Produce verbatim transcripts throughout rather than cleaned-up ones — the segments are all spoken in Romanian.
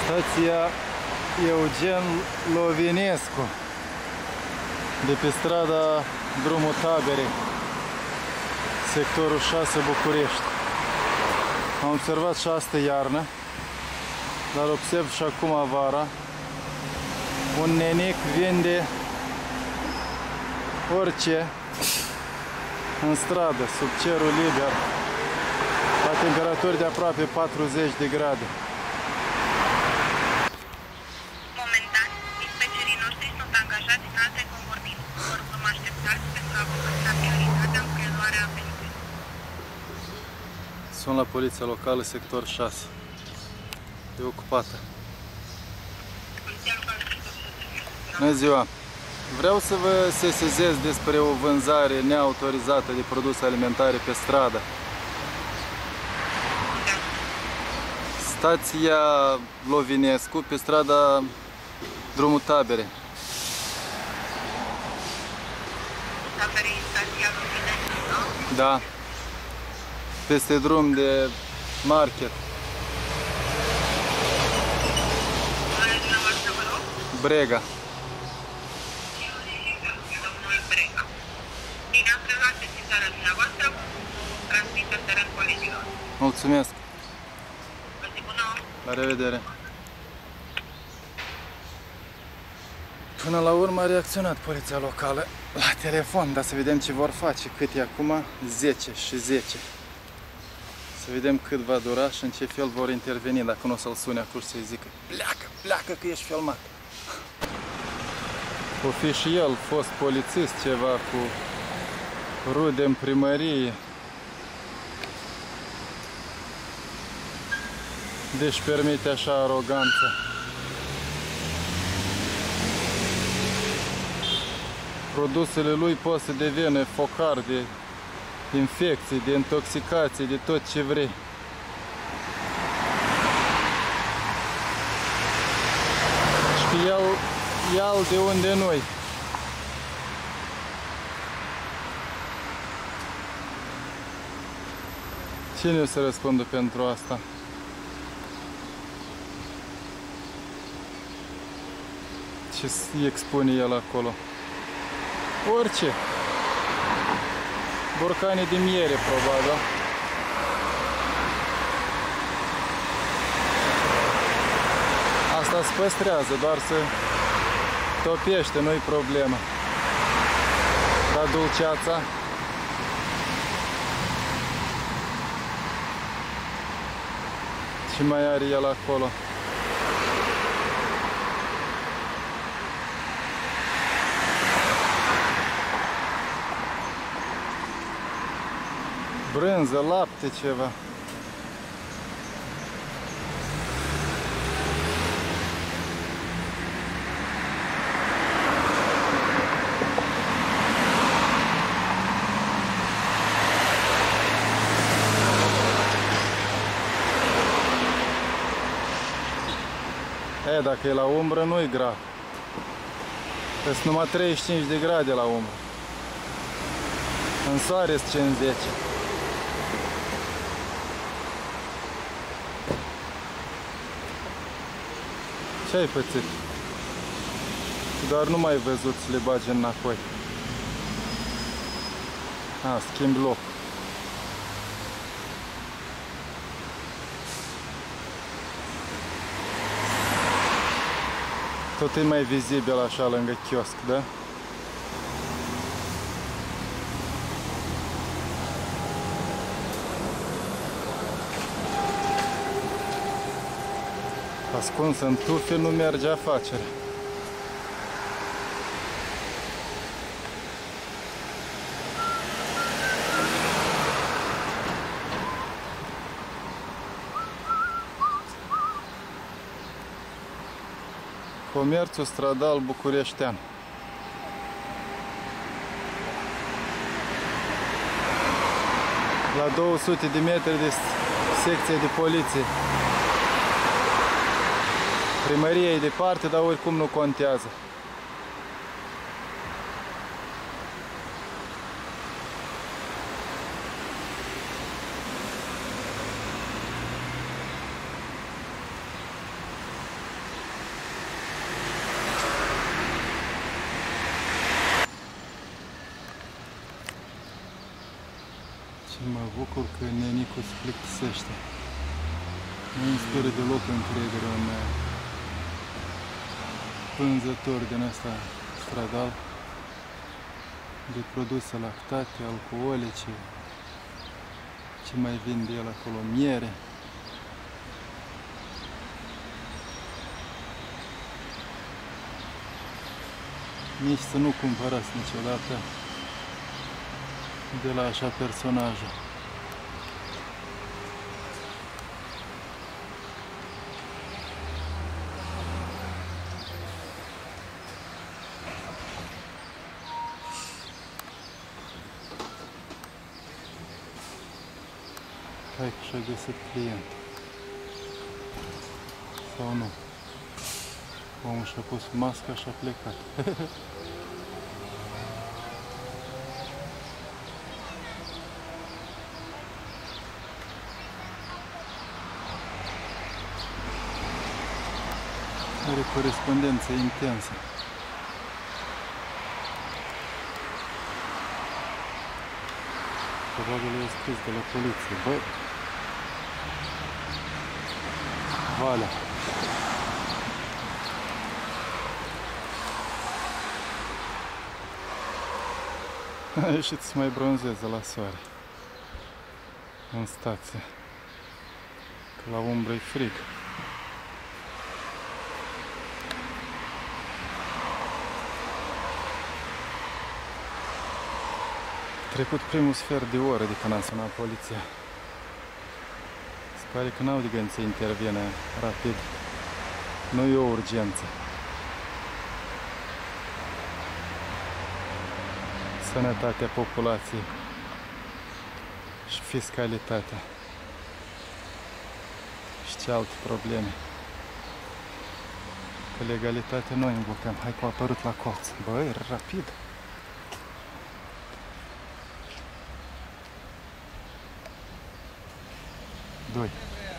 Stația Eugen Lovinescu de pe strada Drumul Taberei, sectorul șase, București. Am observat și astă iarnă, dar observ și acum vara. Un nenic vinde orice în stradă, sub cerul liber, la temperaturi de aproape patruzeci de grade. Momentan, dispecerii noștri sunt angajați în alte convorbiri. Vă rugăm așteptați pentru a vă păstra prioritatea în preluarea apelului. Sunt la poliția locală, sector șase. E ocupată. Poliția locală, sector șase. Bună ziua! Vreau să vă sesizez despre o vânzare neautorizată de produse alimentare pe stradă. Stația Lovinescu, pe strada Drumul Taberei. Taberei, stația Lovinescu, nu? Da. Peste drum de market. Numele dumneavoastră, vă rog? Brega. Domnul Brega. Bine, am preluat sesizarea dumneavoastră, transmis în teren colegilor. Mulțumesc. Vă zi bună! La revedere. Până la urmă a reacționat poliția locală la telefon, dar să vedem ce vor face. Cât e acum? zece și zece. Să vedem cât va dura și în ce fel vor interveni, dacă nu o să-l sune acolo să-i zică pleacă, pleacă că ești filmat. O fi și el fost polițist, ceva cu rude în primărie. Deci permite așa aroganță. Produsele lui pot să devină focar de infecții, de intoxicații, de tot ce vrei. Și că el ia de unde noi. Cine o să răspundă pentru asta? Ce expune el acolo? Orice. Borcane de miere, probabil. Asta se păstrează, doar să topește, nu-i problemă. Dar dulceața? Ce mai are el acolo? Brânză, lapte, ceva. E, dacă e la umbră, nu-i grav. Că sunt numai treizeci și cinci de grade la umbră. În soare sunt cincizeci. Ce ai pățit? Doar nu mai văzut să le bagi înapoi. A, schimb loc. Tot e mai vizibil așa lângă chiosc, da? Ascuns în tufe nu merge afacerea. Comerțul stradal bucureștean. La două sute de metri de secție de poliție. Primăria e departe, dar oricum nu contează. Și mă bucur că Nenicu se plictisește. Nu inspiră deloc încredere un vânzător din ăsta stradal de produse lactate, alcoolice, ce mai vinde el acolo, miere. Nici să nu cumpărați niciodată de la așa personaje. Hai că și-a găsit client. Sau nu? Omul și-a pus masca și a plecat. Are corespondență intensă. Probabil i-a scris de la poliție. Băi! Valea! A ieșit să mai bronzeze la soare. În stație. Că la umbră e frig. Trecut primul sfert de oră de când am sunat poliția. Se pare că n-au de gând să intervină rapid. Nu e o urgență. Sănătatea populației și fiscalitatea și ce alte probleme. Că legalitatea noi invocăm. Hai că a apărut la colț. Băi, rapid! Doi.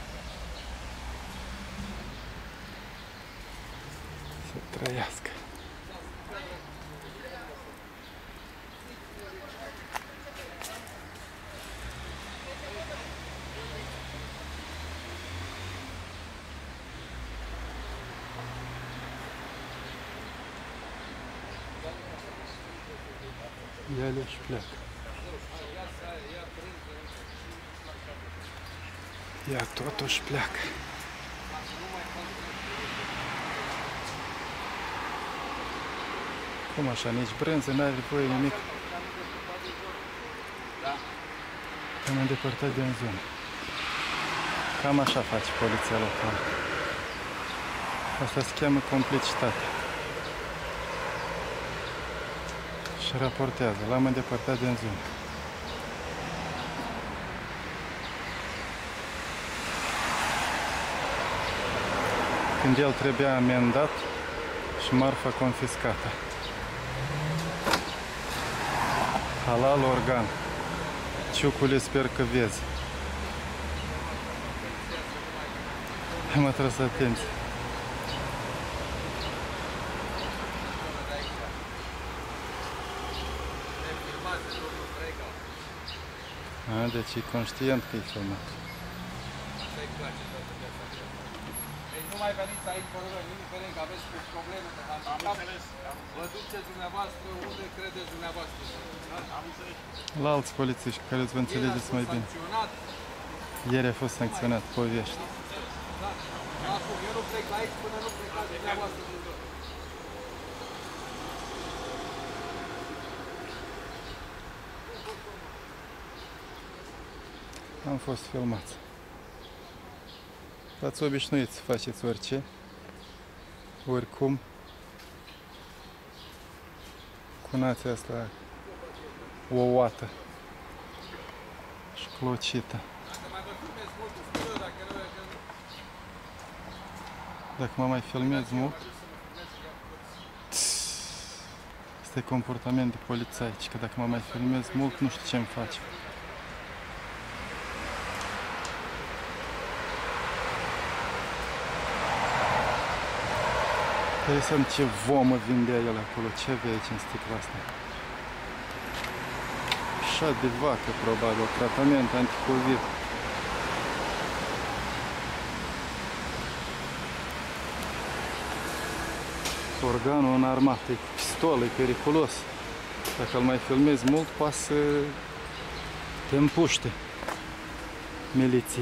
Să trăiască. Ia-le și pleacă. Ea totuși pleacă. Cum așa? Nici brânză, n-are voie nimic. Am îndepărtat din zonă. Cam așa face poliția locală. Asta se cheamă complicitate. Și raportează. L-am îndepărtat din zonă. Când el trebuia amendat și marfa confiscată. Halal organ. Ciucule, sper că vezi. Am atras atenție. A, deci e conștient că e filmat. Nu mai veniți aici, vă rog, nu vedem că aveți probleme, că am înțeles. Vă duceți dumneavoastră unde credeți dumneavoastră. Am înțeles. La alți polițiști care îți vă înțelegeți mai bine. Ieri a fost sancționat, povești. Da, acum, eu nu plec la aici până nu plecați dumneavoastră din tot. Am fost filmați. V-ați obișnuit să faceți orice, oricum, cu nația asta ouată și clocită. Dacă mă mai filmez mult, asta e comportament de polițaici, că dacă mă mai filmez mult, nu știu ce-mi face. Interesant ce vomă vindea el acolo, ce avea aici în sticla asta. Mușat de vacă, probabil, tratament anticovid. Organul înarmat, e cu pistol, e periculos. Dacă îl mai filmezi mult, poate să te împuște miliția.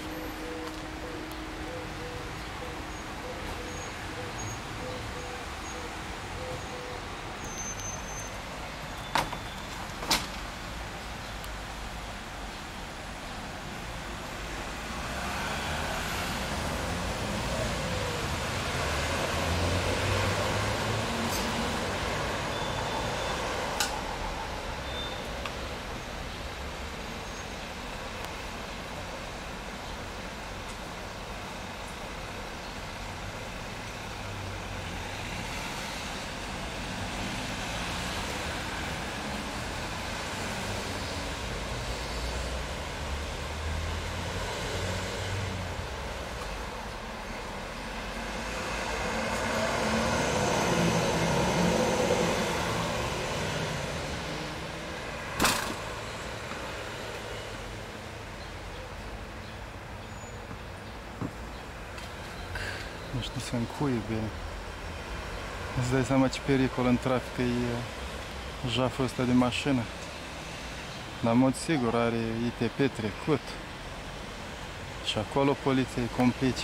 Nu știu să încuie bine. Îți dai seama ce pericol în trafic e jaful ăsta de mașină. Dar în mod sigur are I T P trecut. Și acolo poliția e complice.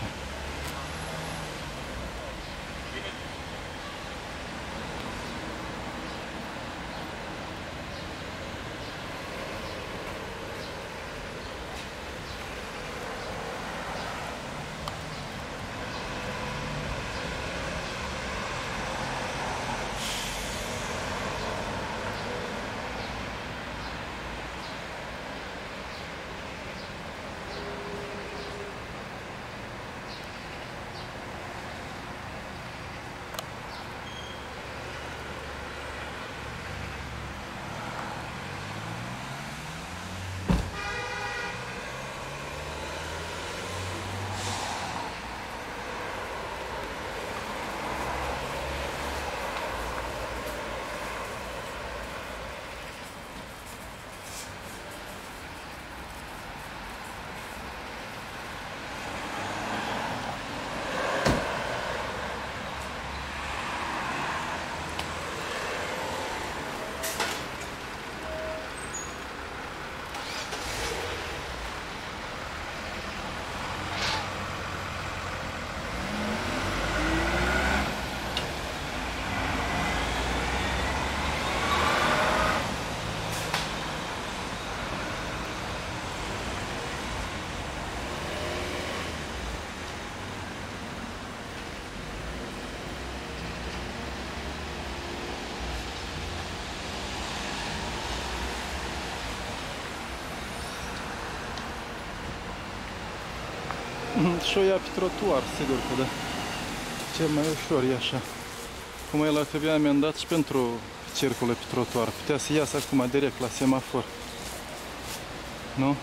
Și o ia pe trotuar, sigur că da. Cel mai ușor e așa. Cum el ar trebui amendat și pentru circule pe trotuar. Putea să iasă acum direct la semafor. Nu?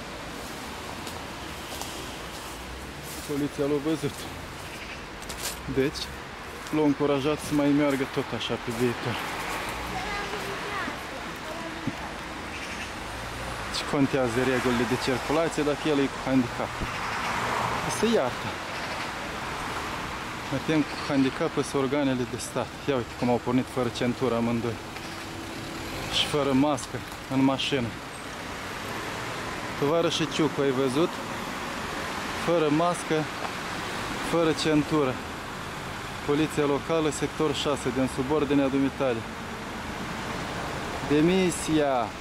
Poliția l-a văzut. Deci, l-a încurajat să mai meargă tot așa pe viitor. Ce contează regulile de circulație dacă el e cu handicap? Se iartă. Mai tem cu handicap sunt organele de stat. Ia uite cum au pornit fără centură amândoi. Și fără mască în mașină. Tovarășii Ciucu, ai văzut? Fără mască, fără centură. Poliția locală, sector șase, din subordinea dumitale. Demisia!